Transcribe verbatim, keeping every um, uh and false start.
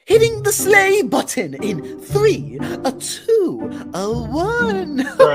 hitting the sleigh button in three, a two, a one.